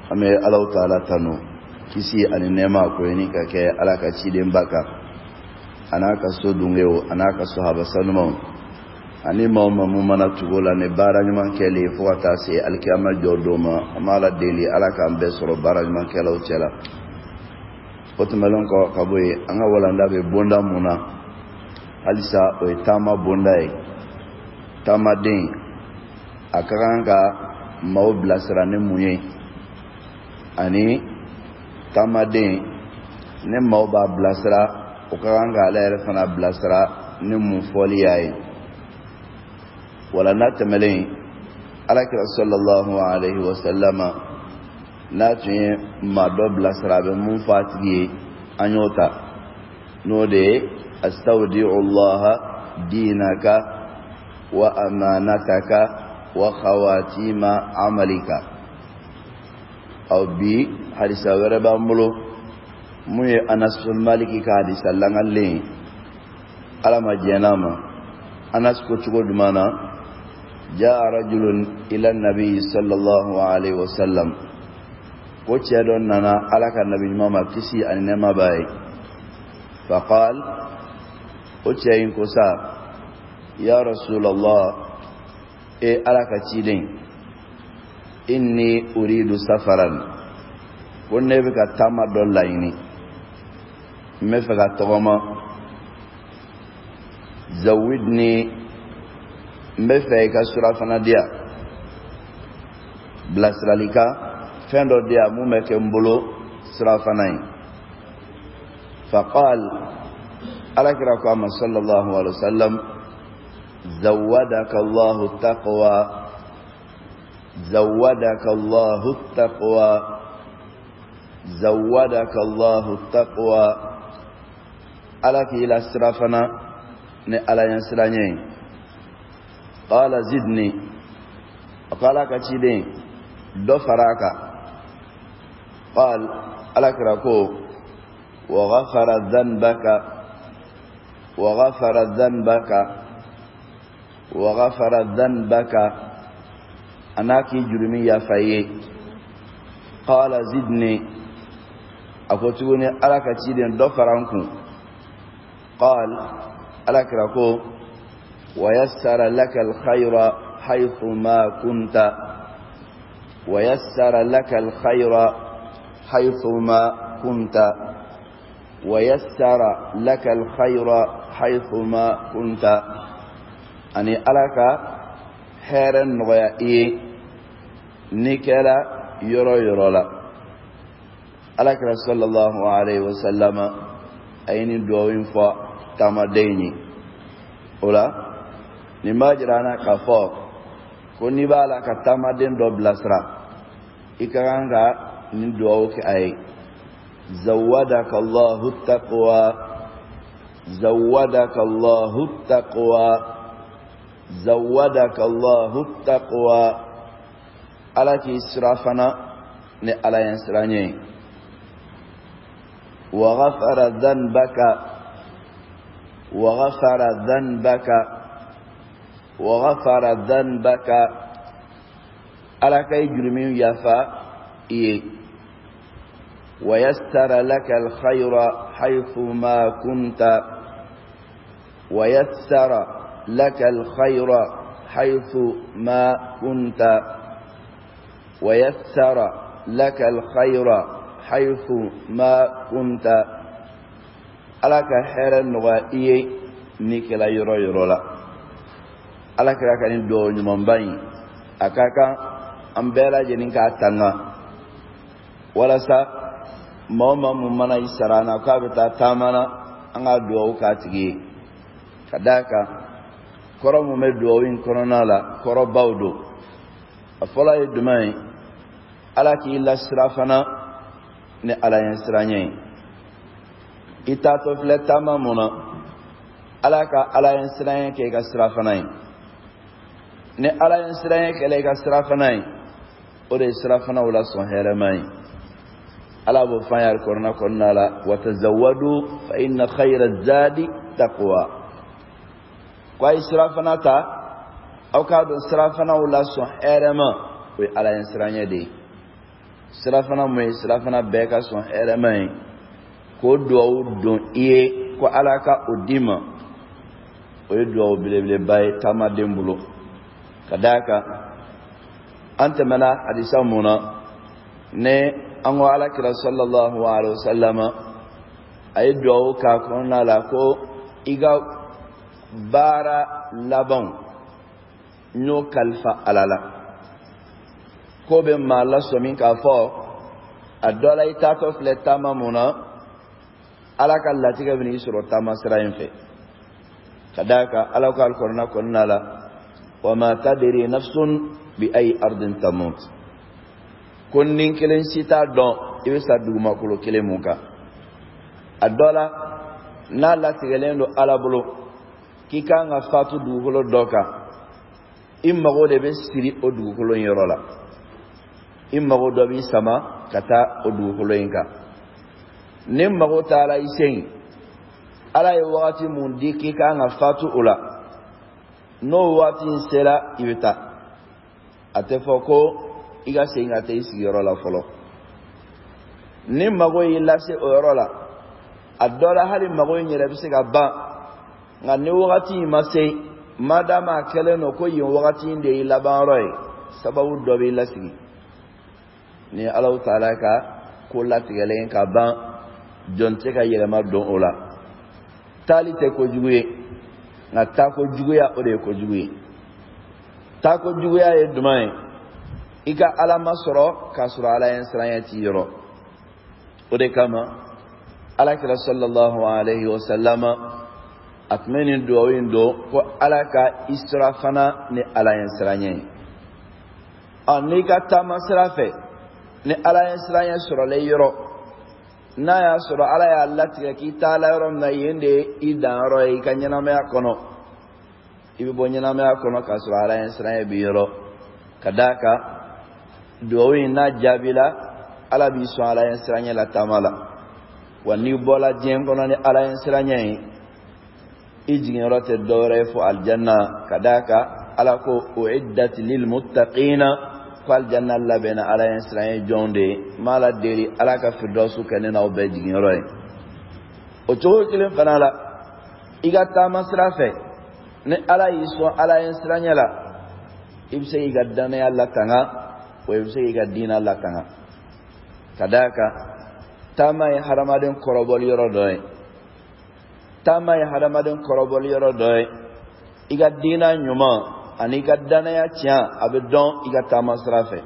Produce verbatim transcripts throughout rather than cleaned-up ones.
ame Allah ta'ala tanu kisi ani nema ko ni ka ke alaka ciden baka anaka so dungeo anaka so haba salmo ani mawma mu mana tugola ne bara nyuma kele fo wata se alkiyama jodoma amala deli alaka ambe soro bara nyuma kele o cela otumelon ko kaboy anga wala ndabe bonda muna halisa o tama bonda e tama den akaranga maw blasra ne muye ani tama den ne maw ba blasra o karanga ala yere fana blasra ne mu foli yayi wala natamelen alakira sallallahu alaihi wasallama natuye ma do blasra be mun fatigi anyota no de astawdi'u Allah dinaka wa amanataka wa khawatima amalika aw bi hadisa wara ba mulo muye Anas bin Malik ka hadisa langalle alama jenama Anas ko chugo dumana جاء رجل إلى النبي صلى الله عليه وسلم وجدنا لنا على النبي ماما كسي أنما باي فقال وجهين كسا يا رسول الله إيه على كتيرين إني أريد سفرا ونبي كتاما دولاريني مفكا تغما زودني mbefe ka sura fana dia blasralika fendo dia mu meke mbolo sura fana faqal alakira kama sallallahu alaihi wasallam zawadaka Allah taqwa zawadaka Allah taqwa zawadaka Allah taqwa alaki ila sura fana ne ala yansiranye قال زدني قال كتيدين دو فراكا قال ألكركو وغفر ذنبك وغفر ذنبك وغفر ذنبك أناكي جرمي يا فاي قال زدني أكتوني ألكتيدين دو فرانكو قال ألكركو ويسر لك الخير حيث ما كنت ويسر لك الخير حيث ما كنت ويسر لك الخير حيث ما كنت أني ألك خيرا نغيائي نكلا يرو يرولا ألك صلى الله عليه وسلم أين دوين فتمديني أولا ni majirana kafo ko ni bala ka tamaden do blasra ikaranga ni do ke ay zawadaka Allahu taqwa zawadaka Allahu taqwa zawadaka Allahu taqwa alati israfana ne ala yansranye wa ghafara dhanbaka wa ghafara dhanbaka وغفر ذنبك على كي جرمين يفا إيه ويسر لك الخير حيث ما كنت ويسر لك الخير حيث ما كنت ويسر لك الخير حيث ما كنت على كحير النغائي نيكلا يرو يرولا ala kira kan do nyumon bayi akaka ambela jenin ka tanga wala sa mama mun mana isarana ka bita tamana anga do ka tigi kadaka koro mu me do win koronala koro bawdo afola yedumai ala ki illa sirafana ne ala yansiranye ita to fle tamamuna ala ka ala yansiranye ke ga sirafana ne ala yansiranye ke le ga sirafana o de sirafana wala son heremai ala bo fayar korna konnala wa tazawwadu fa inna khayra zadi taqwa kwa israfana ta au ka do israfana wala so erema we ala yansiranye de sirafana moy sirafana beka son element ko duwawu don iye ko alaka odima o duwawu bilebile bay tama dembulo kadaka anta mana hadisa muna ne ango alakira sallallahu alaihi wasallama ay duwawu ka konna la ko iga bara labon nyo kalfa alala ko be mala so min ka fo adola ita to fle tama muna alaka latiga bini suro tama sirayin fe kadaka alaka alqur'ana konna la wama tadri nafsun bi ay ardin tamut konnin kelen sita don ibe sa duguma kulo kelen muka adola na latiga lendo alabulu kika nga fatu dugulo doka imma go de be siri o dugulo yorola imma go do bi sama kata o dugulo yinka nimma go taala isen ala ye wakati mun di kika nga fatu ula no wati sera ibita atefoko iga senga te isi yorola folo nimma go yilase o yorola adola hali mago nyere bise ga ba nga ni wakati masay madama keleno ko yin wakati inde ilaban roy sababu dobe la sigi ni Allah taala ka ko latigelen ka ban jonte ka yelema don ola tali te ko juguye nga ta ko juguya o de ko juguye ta ko juguya e dumay ika alama soro ka sura ala en srayati yoro o de kama alakira sallallahu alaihi wasallama atmeni duwawin do ko alaka israfana ni alayen siranye ani ka tama sirafe ni alayen siranye soro le yoro na ya soro ala ya lati ki taala yoro na yende idan ro e kanyana me akono ibe bonyana me akono ka soro alayen siranye bi yoro kadaka duwawin na jabila ala bi so alayen siranye la tamala wani bola jem kono ni alayen siranye ijigin rote dore fo aljanna kadaka ala ko uiddat lil muttaqina ko aljanna labena ala insraye jonde mala deri ala ka firdausu kenena o be jigin roy o to kilen fanala iga tama srafe ne ala yiso ala insranya la ibse iga dana alla tanga o ibse iga dina alla tanga kadaka tama ya haramaden korobol yoro doy tama ya hadamadin korobol yoro doy iga dina nyuma ani iga dana ya tia abedon iga tama srafe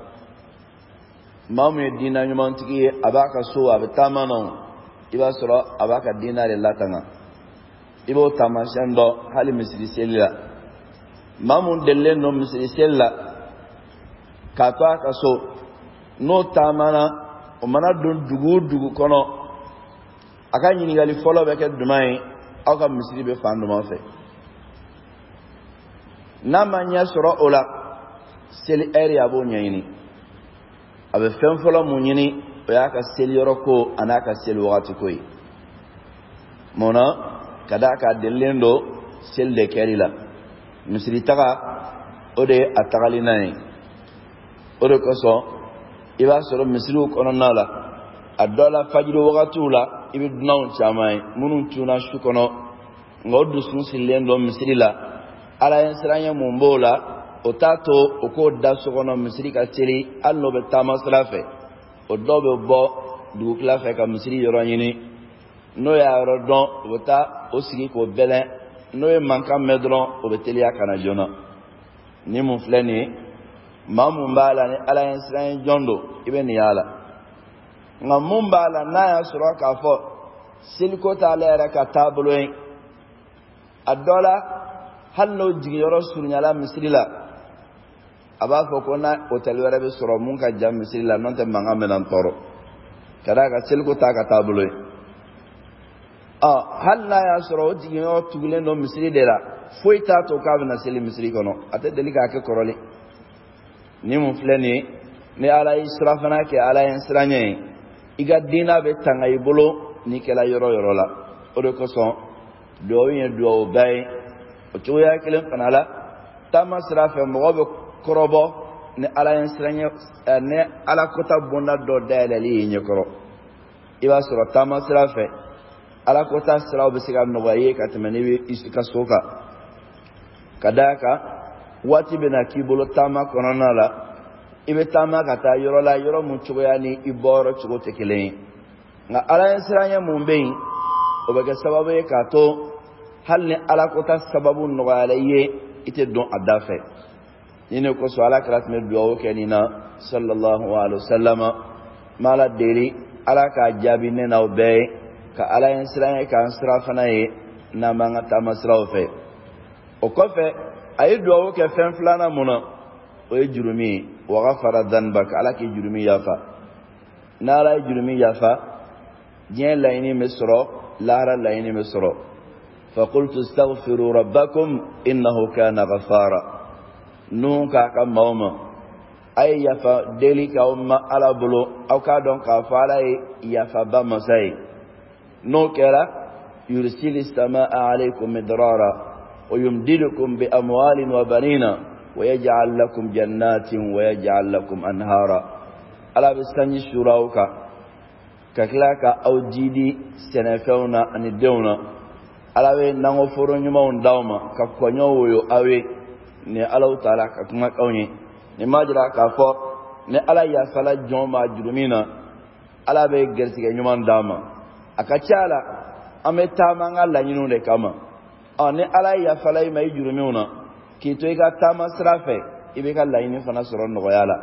mamu ya dina nyuma ntiki abaka so abetama no iba soro abaka dina le latanga ibo tama shendo hali misri selila mamu delle no misri selila katwa kaso no tamana o mana don dugu dugu kono aka nyini gali folo beke dumai aka misri be fandu ma fe na manya soro ola seli area bo nyini abe fen folo mu nyini o ya ka seli yoroko anaka seli wakati koy mona kada ka delendo sel de kerila misri taga ode atagali nai ode koso iba soro misri ko nala adola fajiru wakati ula ibi dunaw chamay munun tuna shukono ngodu sunsilen do misri la ala ensranya mumbola otato oko dasokono misri ka tiri allo be tamasrafe odobe bo du klafe ka misri yoranyini no ya rodon wota osigi ko bele no e manka medron obetelia kana jona ni mun fleni mamumbala ni ala ensranya jondo ibe ni yala nga mumbala na ya sura ka fo silko ta lera ka tabloin adola halno jigi yoro surnya la misrila aba fo ko na hotel wara be sura mun ka jam misrila non te manga menan toro kada ka silko ta ka tabloin ah hal na ya sura jigi yoro tugle no misri dera foita to ka na seli misri kono ate delika ke koroli ni mun fleni ni ala israfana ke ala insranye iga dina be tanga ibolo ni kala yoro yoro la o de ko son do yin do bay o to ya kelen kanala tama srafe mo be korobo ne ala ensranya ne ala kota bonda do dalali nyekoro iba sura tama sirafe ala kota sira obisiga no waye katemani isika soka kadaka wati bena kibolo tama konona la ibe tama kata yoro la yoro munchugo yani iboro chugo tekele nga ala ensranya mumbe obega sababu kato hal ni ala kota sababu no walaye ite don adafe nini ko so ala krat me duwo kenina sallallahu alaihi wasallam mala deri ala ka jabi ne na obe ka ala ensranya ka ensra fanaye na manga tamasra ofe o kofe ay duwo ke fen flana muna o jurumi wa ghafara dhanbaka ala ki jurumi yafa na la jurumi yafa jen layni misro lara layni misro فقلت استغفروا ربكم إنه كان غفارا نونكا كموما أي يفا ديليكا وما على بلو أو كادون كافالا يفا بمساي نوكرا يرسل السماء عليكم مدرارا ويمددكم بأموال وبنين ويجعل لكم جنات ويجعل لكم أنهارا ألا بستنجي شراوكا ككلاكا أو جيدي سنفونا أن الدونا alawe nango foro nyuma undawma ka konyo woyo awe ne alaw taala ka kuma kawnye ne majira ka fo ne ala ya sala joma jurumina ala be gertige nyuma ndama akachala ameta manga la nyinu de kama ane ala ya sala mai jurumina ki to ga tama srafe ibe ka la yini fana soro no yala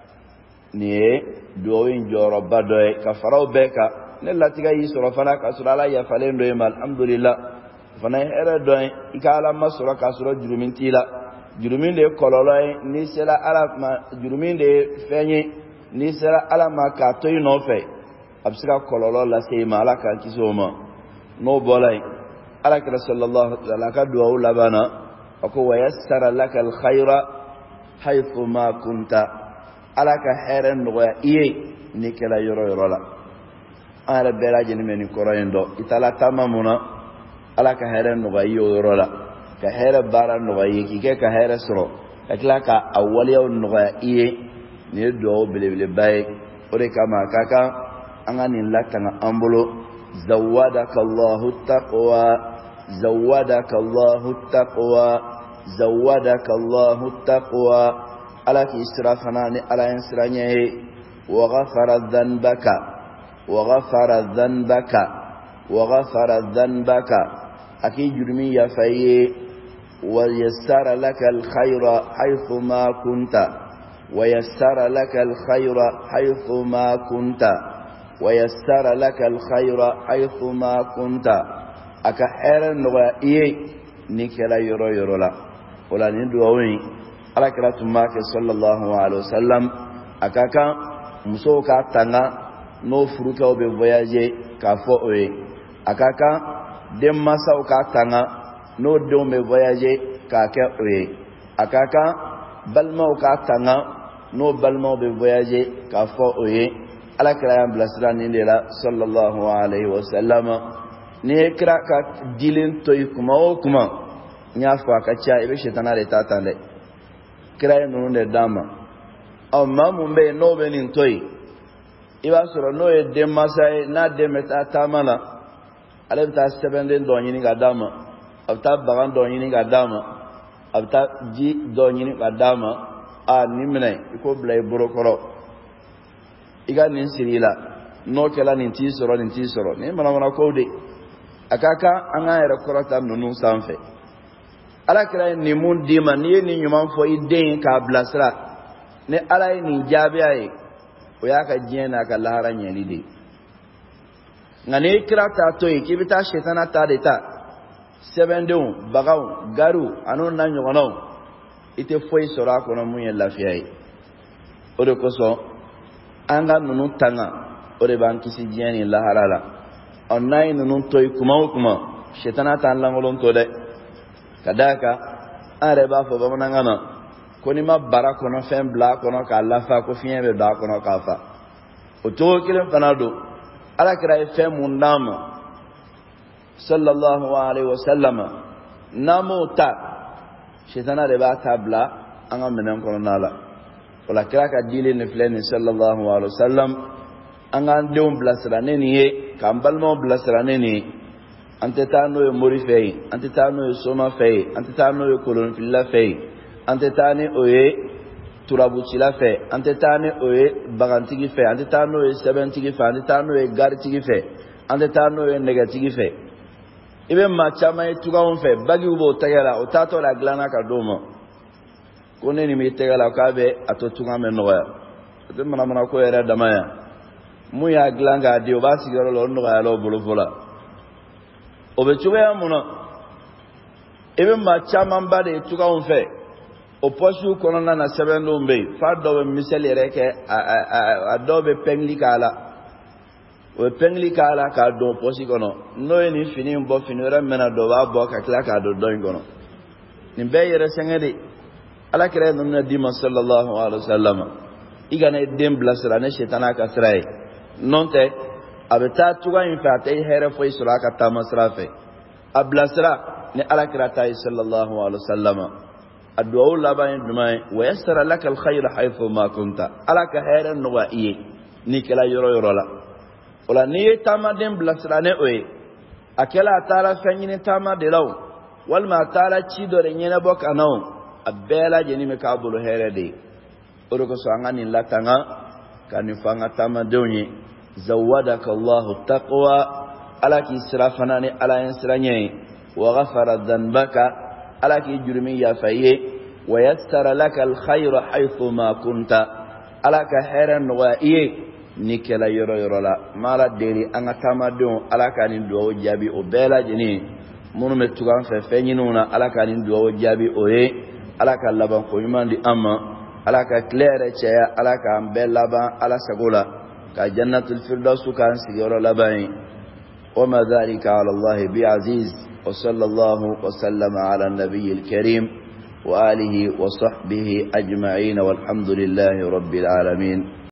ne doyin joro badoy ka faraw beka ne latiga yi soro fana ka sura ala ya falendo e mal alhamdulillah fana era doy ikala masura ka sura jurumin tila jurumin de kololoy ni sela ala ma jurumin de fenye ni sela ala ma ka toy no fe absira kololo la sey ma ala ka kisoma no bolay ala ka sallallahu alaihi wasallam ka duwa labana ako wayassara laka alkhayra haythu ma kunta ala ka heren no iye ni kala yoro yoro la ala bela jeni men ko royendo itala tamamuna ala ka heren no gayo yoro la ka hera bara no gayi ki ke ka hera soro akla ka awwal yaw no gayi ni do bele bele bay ore kama kaka angani lakana ambulo zawadaka Allahu taqwa zawadaka Allahu taqwa zawadaka Allahu taqwa ala ki israfana ni ala insranye wa ghafara dhanbaka wa ghafara dhanbaka wa ghafara dhanbaka aki jurmi ya faye wa yassara laka alkhayra haythu ma kunta wa yassara laka alkhayra haythu ma kunta wa yassara laka alkhayra haythu ma kunta aka heran no iye ni kala yoro yoro la wala ni duwawi ala karatu make sallallahu alaihi wasallam akaka muso ka tanga no furuka obe voyage ka fo oye akaka dem masa ka tanga no dem be voyage ka ke oye akaka balma ka tanga no balma be voyage ka fo oye ala kala blasra ni lela sallallahu alaihi wasallam ni kra ka dilin toy kuma o kuma nya fa ka cha ibe shetana le tatale kra no ne dama amma mun be no be nin toy iba soro no e dem masai na dem ta tamana ale ta sebenden do nyini ga dama abta bagan do nyini ga dama abta ji do nyini ga dama a nimne ko blay borokoro iga nin sirila no kala nin ti soro nin ti soro ne mana mana ko de akaka anga era korata nunu sanfe ala kira ni mun dima ni ni nyuma fo iden ka blasra ne ala ni jabe ay o ya ka jena ka lahara nyeli de ngane kira ta to yi kibita shetana ta de ta sebendon bagaw garu anon na nyono ite foi sora ko no mun yella fiyai o de ko so anga nunu tanga o de ban kisi jeni lahara la onai nunu to yi kuma kuma shetana ta langolon to de kadaka are ba fo ba manangana koni ma bara kono fem bla kono ka lafa ko fiye be da kono ka fa o to kile fanado ala kira fem mundama sallallahu alaihi wasallam namuta shetana de ba tabla anga menen kono nala wala kira ka dile ne fleni sallallahu alaihi wasallam an an deum blasrane ni kan balmo blasrane ni ante tano e mori fei ante tano e soma fei ante tano e kolon filla fei ante tane oye turabuchila fe ante tane oye bagantigi fe ante tano e sebentigi fe ante tano e gartigi fe ante tano e negatigi fe ibe ma chama e tugaun fe bagi ubo tagala o tato la glana ka domo kone ni mi tagala ka be ato tunga me noya de mana mana ko era damaya mu ya glanga di o ba sigoro lo noya lo bolo fola o be tuga muno ibe ma chama mbade tugaun fe o posu kono na sebendo mbe fa do be miseli reke a do be pengli kala o pengli kala ka do posi kono no ni fini mbo finira mena do ba bo ka kla ka do do ngono ni be yere sengedi ala kire no nabi sallallahu alaihi wasallam igana dem blasra ne shetana ka srai nonte abeta tuga in fa tay here fo isra ka tamasrafe ablasra ne ala kira tay sallallahu alaihi wasallam addu'a la bayin dumai wa yassara laka alkhayr haythu ma kunta alaka hayran nuwaiye ni kala yoro yoro la wala ni tama dem blasra ne oye akela tara fanyine tama de law wal ma tara ci do re nyena bok anaw abela jeni me kabulu herede oro ko so ngani latanga kan fanga tama donyi zawadaka allah taqwa alaki israfana ni ala insranye wa ghafara dhanbaka alaki jurmi ya faye wa yassara laka alkhayr haythu ma kunta alaka hayran nuwaiye ni kala yoro yoro la mala deri anga tamadon alaka ni duwo jabi o bela jeni munu metugan fe fenyinuna alaka ni duwo jabi oye alaka laban ko yumandi amma alaka claire cheya alaka bella ba ala sagola ka jannatul firdaus kan sigoro labai wa ma dhalika ala allah bi aziz wa sallallahu wa sallama ala nabiyil karim wa alihi wa sahbihi ajma'in walhamdulillahi rabbil alamin.